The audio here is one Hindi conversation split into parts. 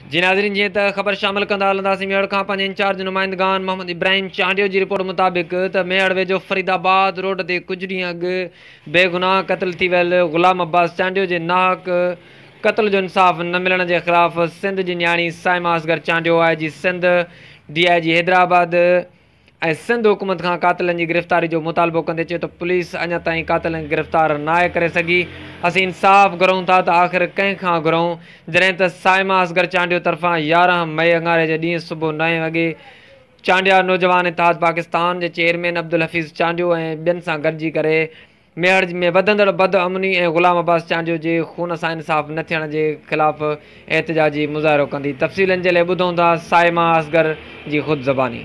जी नाज़रीन, जीअं त ख़बर शामिल कंदा हलंदासीं मेड़ खां पंहिंजे इंचार्ज नुमाइंदगान मोहम्मद इब्राहिम चांडियो जी रिपोर्ट मुताबिक़ त मेड़ वेझो फरीदाबाद रोड ते कुझु ॾींहं अॻु बेगुनाह क़त्ल थी वियल ग़ुलाम अब्बास चांडियो जे नाहक क़त्ल जो इंसाफ़ न मिलण जे ख़िलाफ़ सिंध जी न्याणी साइमा असगर चांडियो आई जी सिंध DIG हैदराबाद ऐं सिंध हुकूमत खां क़ातिलनि जी गिरफ़्तारी जो मुतालबो कंदे चयो त पुलिस अञा ताईं क़ातिलनि खे गिरफ़्तार न आहे करे सघी। असीं इंसाफ़ घुरूं था त आख़िर कंहिंखां घुरूं, जॾहिं त साइमा असगर चांडियो तरफ़ां 11 मई अंगारे जे ॾींहुं सुबुह 9 वॻे चांडिया नौजवान इत्तेहाद पाकिस्तान जे चेयरमैन अब्दुल हफ़ीज़ चांडियो ऐं ॿियनि सां गॾिजी करे मेड़ में वधंदड़ बदअमनी ऐं ग़ुलाम अब्बास चांडियो जे खून सां इंसाफ़ न थियण जे ख़िलाफ़ एहतिजाजी मुज़ाहिरो कंदी। तफ़सीलनि जे लाइ ॿुधूं था साइमा असगर जी ख़ुदि ज़बानी।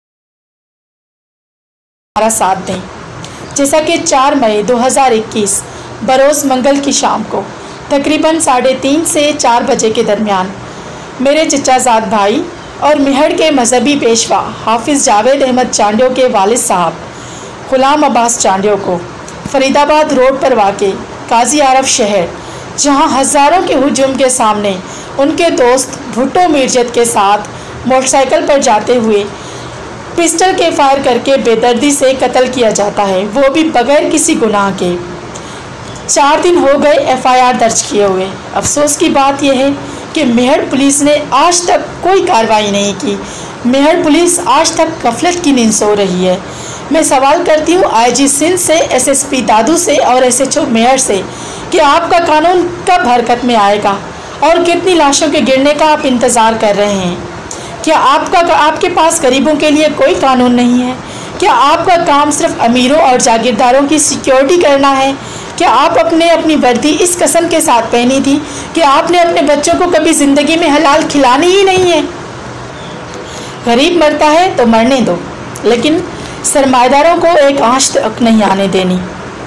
हमारा साथ दें। जैसा कि 4 मई 2021 बरोज़ मंगल की शाम को तकरीबन 3:30 से 4 बजे के दरमियान मेरे चचाजाद भाई और मेहड़ के मजहबी पेशवा हाफिज़ जावेद अहमद चांडियो के वालिद साहब ग़ुलाम अब्बास चांडियो को फरीदाबाद रोड पर वाक़े काजी आरफ शहर, जहां हज़ारों के हुजूम के सामने उनके दोस्त भुट्टो मीरजत के साथ मोटरसाइकिल पर जाते हुए पिस्टल के फायर करके बेदर्दी से कत्ल किया जाता है, वो भी बगैर किसी गुनाह के। 4 दिन हो गए FIR दर्ज किए हुए। अफसोस की बात यह है कि मेहड़ पुलिस ने आज तक कोई कार्रवाई नहीं की। मेहड़ पुलिस आज तक गफलत की नींद सो रही है। मैं सवाल करती हूँ IG सिंध से, SSP दादू से और SHO मेहड़ से कि आपका कानून कब हरकत में आएगा और कितनी लाशों के गिरने का आप इंतज़ार कर रहे हैं। क्या आपके पास गरीबों के लिए कोई कानून नहीं है? क्या आपका काम सिर्फ अमीरों और जागीरदारों की सिक्योरिटी करना है? क्या आप अपनी वर्दी इस कसम के साथ पहनी थी कि आपने अपने बच्चों को कभी ज़िंदगी में हलाल खिलानी ही नहीं है? गरीब मरता है तो मरने दो, लेकिन सरमाएदारों को एक आंच तक नहीं आने देनी।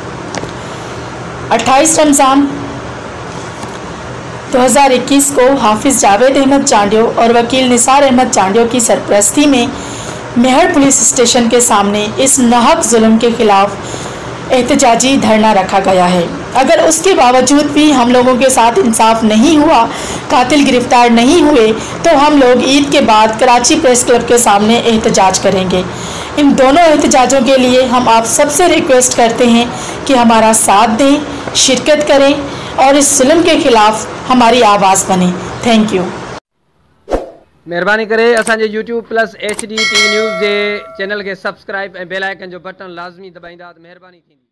28 रमज़ान 2021 को हाफिज़ जावेद अहमद चांडियो और वकील निसार अहमद चांडियो की सरपरस्ती में मेहड़ पुलिस स्टेशन के सामने इस नाहक जुल्म के खिलाफ एहतजाजी धरना रखा गया है। अगर उसके बावजूद भी हम लोगों के साथ इंसाफ नहीं हुआ, कातिल गिरफ्तार नहीं हुए, तो हम लोग ईद के बाद कराची प्रेस क्लब के सामने एहतजाज करेंगे। इन दोनों एहतजाजों के लिए हम आप सबसे रिक्वेस्ट करते हैं कि हमारा साथ दें, शिरकत करें और इस जुल्म के खिलाफ हमारी आवाज़ बने। Thank you. मेहरबानी करे असांजे YouTube+HD TV न्यूज़ जे चैनल के सब्सक्राइब ऐं बेल आइकन जो बटन लाज़मी दबाईंदा त मेहरबानी थींदी।